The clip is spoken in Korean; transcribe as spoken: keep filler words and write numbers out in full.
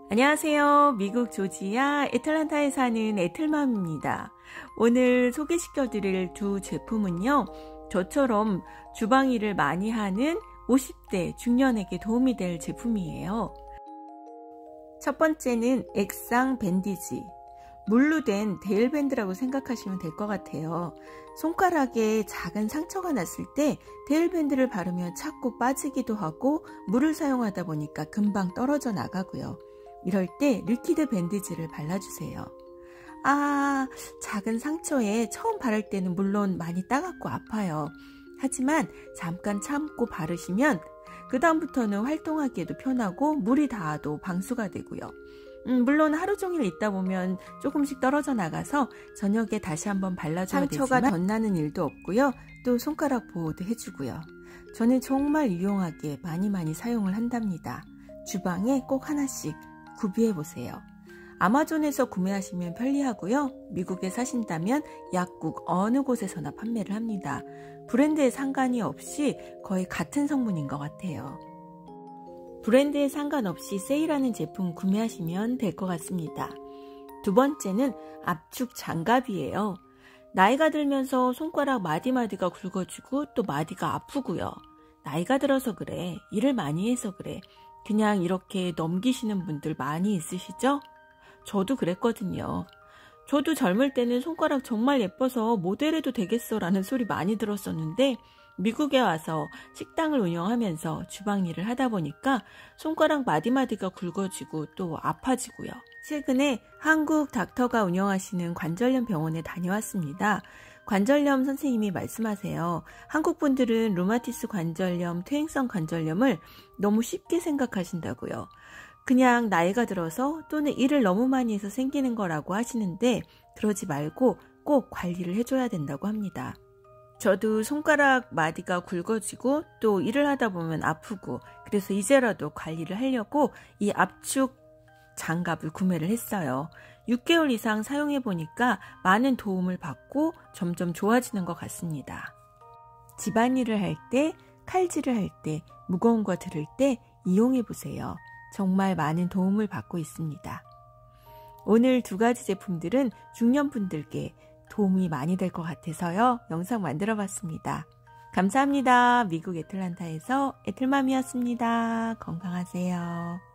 안녕하세요. 미국 조지아 애틀랜타에 사는 애틀맘입니다. 오늘 소개시켜드릴 두 제품은요, 저처럼 주방 일을 많이 하는 오십 대 중년에게 도움이 될 제품이에요. 첫 번째는 액상 밴디지, 물로 된 데일밴드라고 생각하시면 될 것 같아요. 손가락에 작은 상처가 났을 때 데일밴드를 바르면 자꾸 빠지기도 하고 물을 사용하다 보니까 금방 떨어져 나가고요. 이럴 때 리퀴드 밴디지를 발라주세요. 아, 작은 상처에 처음 바를 때는 물론 많이 따갑고 아파요. 하지만 잠깐 참고 바르시면 그 다음부터는 활동하기에도 편하고 물이 닿아도 방수가 되고요. 음, 물론 하루 종일 있다 보면 조금씩 떨어져 나가서 저녁에 다시 한번 발라줘야 상처가 되지만 덧나는 일도 없고요. 또 손가락 보호도 해주고요. 저는 정말 유용하게 많이 많이 사용을 한답니다. 주방에 꼭 하나씩 구비해보세요. 아마존에서 구매하시면 편리하고요. 미국에 사신다면 약국 어느 곳에서나 판매를 합니다. 브랜드에 상관이 없이 거의 같은 성분인 것 같아요. 브랜드에 상관없이 세일하는 제품 구매하시면 될 것 같습니다. 두 번째는 압축 장갑이에요. 나이가 들면서 손가락 마디마디가 굵어지고 또 마디가 아프고요. 나이가 들어서 그래, 일을 많이 해서 그래, 그냥 이렇게 넘기시는 분들 많이 있으시죠? 저도 그랬거든요. 저도 젊을 때는 손가락 정말 예뻐서 모델해도 되겠어 라는 소리 많이 들었었는데 미국에 와서 식당을 운영하면서 주방 일을 하다 보니까 손가락 마디마디가 굵어지고 또 아파지고요. 최근에 한국 닥터가 운영하시는 관절염 병원에 다녀왔습니다. 관절염 선생님이 말씀하세요. 한국 분들은 루마티스 관절염, 퇴행성 관절염을 너무 쉽게 생각하신다고요. 그냥 나이가 들어서 또는 일을 너무 많이 해서 생기는 거라고 하시는데 그러지 말고 꼭 관리를 해줘야 된다고 합니다. 저도 손가락 마디가 굵어지고 또 일을 하다 보면 아프고 그래서 이제라도 관리를 하려고 이 압축 장갑을 구매를 했어요. 육 개월 이상 사용해 보니까 많은 도움을 받고 점점 좋아지는 것 같습니다. 집안일을 할 때, 칼질을 할 때, 무거운 거 들을 때 이용해 보세요. 정말 많은 도움을 받고 있습니다. 오늘 두 가지 제품들은 중년분들께 도움이 많이 될 것 같아서요. 영상 만들어 봤습니다. 감사합니다. 미국 애틀랜타에서 애틀맘이었습니다. 건강하세요.